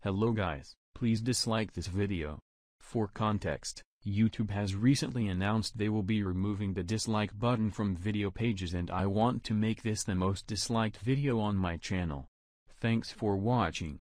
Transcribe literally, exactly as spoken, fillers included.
Hello guys, please dislike this video. For context, YouTube has recently announced they will be removing the dislike button from video pages and I want to make this the most disliked video on my channel. Thanks for watching.